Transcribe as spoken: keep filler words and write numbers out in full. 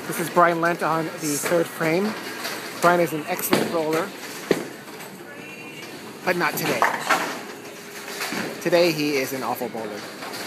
This is Brian Lendt on the third frame. Brian is an excellent bowler, but not today. Today he is an awful bowler.